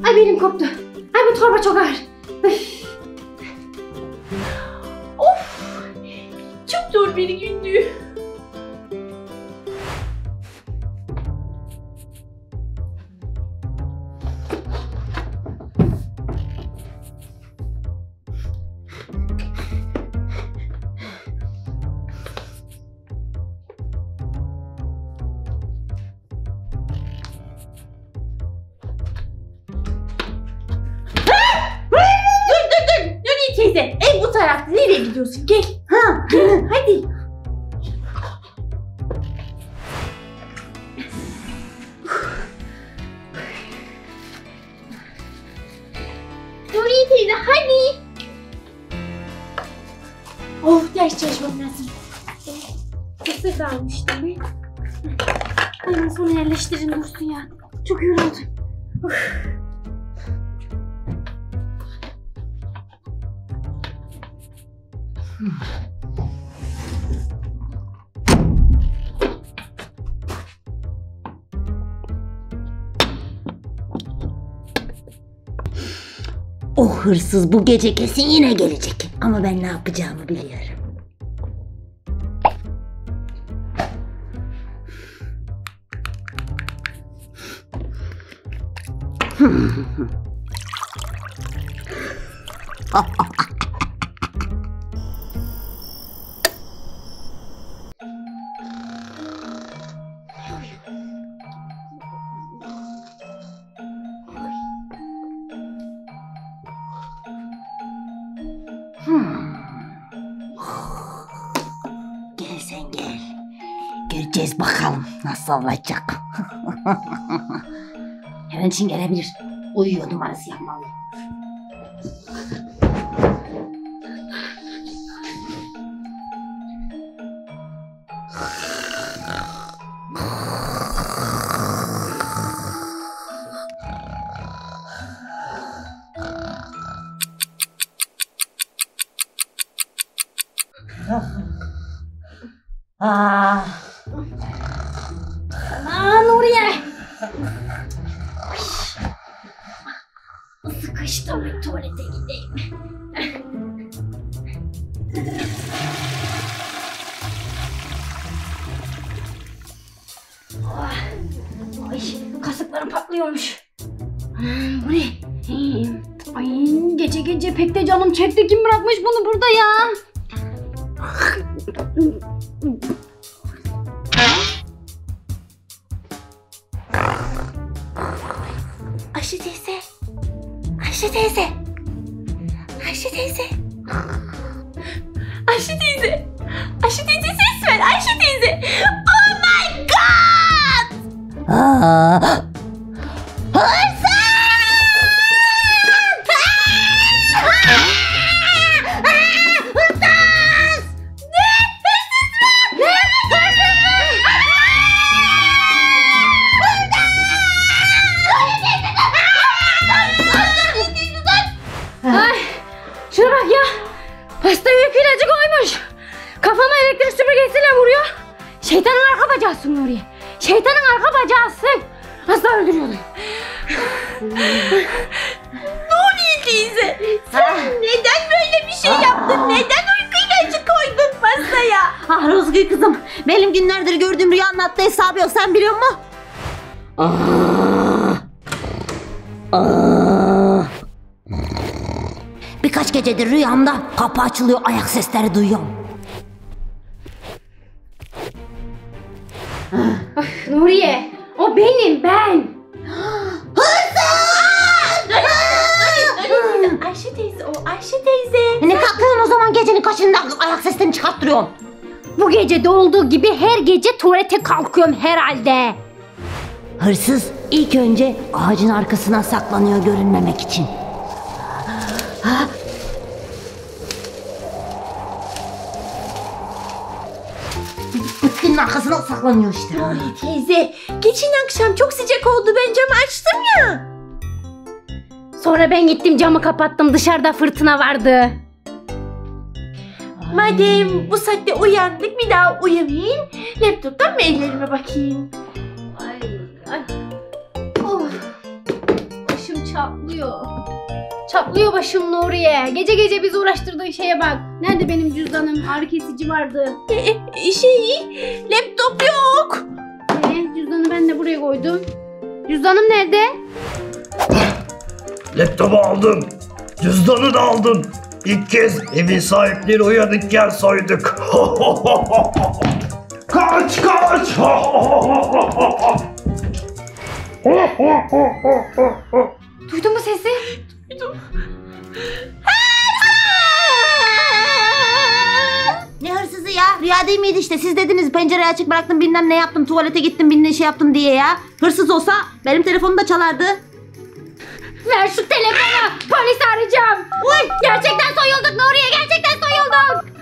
Ay belim koptu. Ay bu torba çok ağır. Of! Çok zor bir gündü. Teyze, ev bu tarafta. Nereye gidiyorsun? Gel. Ha, hadi. Nuriye teyze, hadi. Of, ders çalışmam lazım. Kısır kalmış değil mi? Ay sonra yerleştirin Dursun ya. Çok yoruldum. O hırsız bu gece kesin yine gelecek. Ama ben ne yapacağımı biliyorum. Gel sen gel. Göreceğiz bakalım nasıl olacak. Hemen için gelebilir. Uyuyor numarası yapmalıyım. Aman Nuriye. Sıkıştım, bir tuvalete gideyim. Ay kasıklarım patlıyormuş. Bu ne? Ay gece gece pek de canım çekti. Kim bırakmış bunu burada ya? Ayşe teyze. Ayşe teyze. Ayşe teyze. Ayşe teyze. Ayşe teyze ses ver. Ayşe teyze. Oh my god. Hırsız! Ay şuna bak ya. Pastaya uyku ilacı koymuş. Kafama elektrik süpürgesiyle vuruyor. Şeytanın arka bacağısın Nuriye. Şeytanın arka bacağısın. Asla öldürüyorlar. Nuriye teyze. Sen neden böyle bir şey yaptın? Neden uyku ilacı koydun masaya? Ah Rozgül kızım. Benim günlerdir gördüğüm rüya anlattı hesabı yok. Sen biliyor musun? Birkaç gecedir rüyamda kapı açılıyor, ayak sesleri duyuyorum. Nuriye o benim ben. Ayşe teyze o. Ayşe teyze. Ne kalkıyorsun o zaman gecenin kaçında ayak seslerini çıkarttırıyorsun? Bu gece de olduğu gibi her gece tuvalete kalkıyorum herhalde. Hırsız ilk önce ağacın arkasına saklanıyor görünmemek için. Bitkinin arkasına saklanıyor işte. Nuriye teyze. Geçen akşam çok sıcak oldu. Ben camı açtım ya. Sonra ben gittim camı kapattım, dışarıda fırtına vardı. Madem bu saatte uyandık bir daha uyamayayım. Laptoptan maillerime bakayım. Ay. Oh. Başım çatlıyor. Çatlıyor başım Nuriye. Gece gece bizi uğraştırdığın şeye bak. Nerede benim cüzdanım? Ağrı kesici vardı. Laptop yok. Cüzdanı ben de buraya koydum. Cüzdanım nerede? Laptopu aldın. Cüzdanı da aldın. İlk kez evin sahipleri uyanıkken soyduk. Kaç kaç. Duydun mu sesi? Ne hırsızı ya? Rüya değil miydi işte? Siz dediniz pencereyi açık bıraktım bilmem ne yaptım. Tuvalete gittim bilmem ne şey yaptım diye ya. Hırsız olsa benim telefonum da çalardı. Ver şu telefonu. Polis arayacağım. Uy, gerçekten soyulduk Nuriye. Gerçekten soyulduk.